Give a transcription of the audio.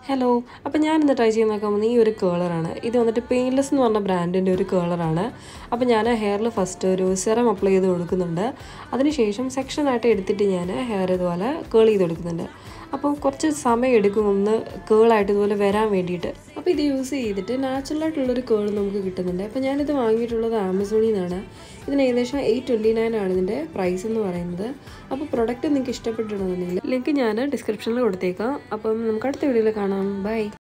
Hello അപ്പോൾ ഞാൻ ഇന്ന് ട്രൈ ചെയ്ത് നോക്കാൻ പോകുന്നത് ഈ ഒരു കേളറാണ്. ഇത് വന്നിട്ട് പെയിൻലെസ് എന്ന് പറഞ്ഞ ബ്രാൻഡിൻ്റെ ഒരു കേളറാണ്. അപ്പോൾ ഞാൻ ഹെയറിൽ ഫസ്റ്റ് ഒരു സെറം അപ്ലൈ ചെയ്ത് കൊടുക്കുന്നുണ്ട്. അതിനുശേഷം സെക്ഷനായിട്ട് എടുത്തിട്ട് ഞാൻ ഹെയർ ഇതുപോലെ കേൾ ചെയ്ത് കൊടുക്കുന്നുണ്ട്. അപ്പോൾ കുറച്ച് സമയം എടുക്കും ഒന്ന് കേളായിട്ട് ഇതുപോലെ വരാൻ വേണ്ടിയിട്ട്. അപ്പോൾ ഇത് യൂസ് ചെയ്തിട്ട് നാച്ചുറലായിട്ടുള്ളൊരു കേൾ നമുക്ക് കിട്ടുന്നുണ്ട്. അപ്പോൾ ഞാനിത് വാങ്ങിയിട്ടുള്ളത് ആമസോണിൽ നിന്നാണ്. ഇതിന് ഏകദേശം 829 ആണ് ഇതിൻ്റെ പ്രൈസ് എന്ന് പറയുന്നത്. അപ്പോൾ പ്രൊഡക്റ്റ് നിങ്ങൾക്ക് ഇഷ്ടപ്പെട്ടിട്ടുണ്ടെന്നുണ്ടെങ്കിൽ ലിങ്ക് ഞാൻ ഡിസ്ക്രിപ്ഷനിൽ കൊടുത്തേക്കാം. അപ്പം നമുക്ക് അടുത്ത വീഡിയോയിൽ കാണാം. ബൈ.